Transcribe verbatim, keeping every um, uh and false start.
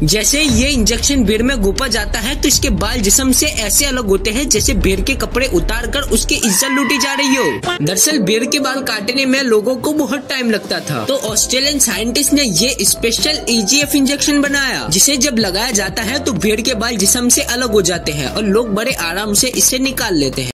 जैसे ये इंजेक्शन भेड़ में घुपा जाता है तो इसके बाल जिस्म से ऐसे अलग होते हैं जैसे भेड़ के कपड़े उतार कर उसकी इज्जत लूटी जा रही हो। दरअसल भेड़ के बाल काटने में लोगों को बहुत टाइम लगता था, तो ऑस्ट्रेलियन साइंटिस्ट ने ये special E G F injection बनाया, जिसे जब लगाया जाता है तो भेड़ के बाल जिस्म से अलग हो जाते हैं और लोग बड़े आराम से इसे निकाल लेते हैं।